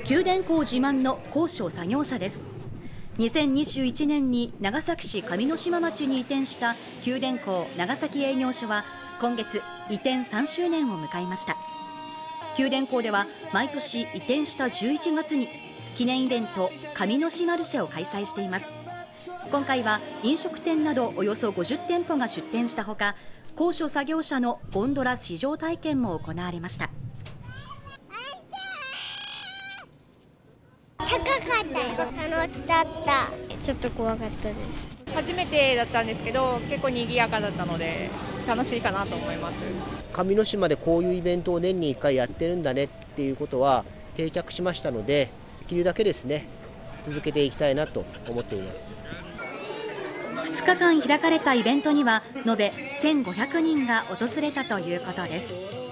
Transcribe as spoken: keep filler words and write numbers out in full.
九電工自慢の高所作業車です。にせんにじゅういちねんに長崎市上之島町に移転した九電工長崎営業所は今月移転さんしゅうねんを迎えました。九電工では毎年移転したじゅういちがつに記念イベント上之島マルシェを開催しています。今回は飲食店などおよそごじゅってんぽが出店したほか、高所作業車のゴンドラ試乗体験も行われました。 高かったよ。楽しかった。ちょっと怖かったです。 初めてだったんですけど、結構賑やかだったので楽しいかなと思います。 上之島でこういうイベントを年にいっかいやってるんだねっていうことは定着しましたので、できるだけですね続けていきたいなと思っています。 ふつかかん開かれたイベントには延べせんごひゃくにんが訪れたということです。